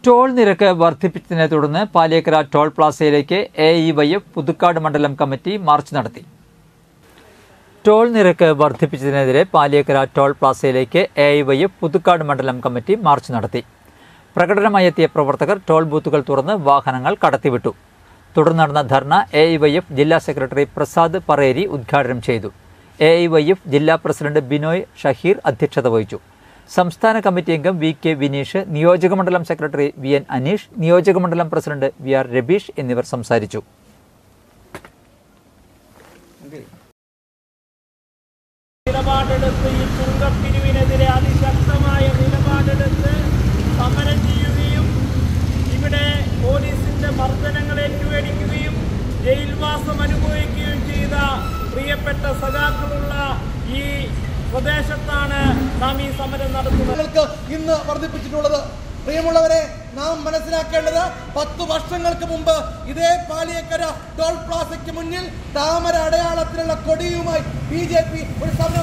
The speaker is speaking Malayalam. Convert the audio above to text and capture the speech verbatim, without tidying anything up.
ടോൾ നിരക്ക് വർദ്ധിപ്പിച്ചതിനെ തുടർന്ന് പാലിയേക്കര ടോൾ പ്ലാസയിലേക്ക് A I Y F Puthukkad മണ്ഡലം കമ്മിറ്റി മാർച്ച് നടത്തി. ടോൾ നിരക്ക് വർദ്ധിപ്പിച്ചതിനെതിരെ പാലിയേക്കര ടോൾ പ്ലാസയിലേക്ക് A I Y F Puthukkad മണ്ഡലം കമ്മിറ്റി മാർച്ച് നടത്തി. പ്രകടനമായി എത്തിയ പ്രവർത്തകർ ടോൾ ബൂത്തുകൾ തുറന്ന് വാഹനങ്ങൾ കടത്തിവിട്ടു. തുടർന്ന് നടന്ന ധർണ എ ഐ വൈ എഫ് ജില്ലാ സെക്രട്ടറി പ്രസാദ് പറേരി ഉദ്ഘാടനം ചെയ്തു. എ ഐ വൈ എഫ് ജില്ലാ പ്രസിഡന്റ് ബിനോയ് ഷഹീർ അധ്യക്ഷത വഹിച്ചു. സംസ്ഥാന കമ്മിറ്റി അംഗം വി കെ വിനീഷ്, നിയോജകമണ്ഡലം സെക്രട്ടറി വി എൻ അനീഷ്, നിയോജകമണ്ഡലം പ്രസിഡന്റ് വി ആർ രബീഷ് എന്നിവർ സംസാരിച്ചു. നിലപാടെടുത്ത് ഈ ചുങ്കപ്പിരിവിനെതിരെ അതിശക്തമായ നിലപാടെടുത്ത് സമരം ചെയ്യുകയും ഇവിടെ പോലീസിന്റെ മർദ്ദനങ്ങൾ ഏറ്റുപിടിക്കുകയും ജയിൽവാസം അനുഭവിക്കുകയും ചെയ്ത പ്രിയപ്പെട്ട സഖാക്കളുള്ള ഈ പ്രദേശത്താണ് നാം ഈ സമരം നടത്തുന്നത്. ഇന്ന് വർദ്ധിപ്പിച്ചിട്ടുള്ളത് പ്രിയമുള്ളവരെ, നാം മനസ്സിലാക്കേണ്ടത് പത്ത് വർഷങ്ങൾക്ക് മുമ്പ് ഇതേ പാലിയേക്കര ടോൾ പ്ലാസയ്ക്ക് മുന്നിൽ താമര അടയാളത്തിലുള്ള കൊടിയുമായി ബി ജെ പി ഒരു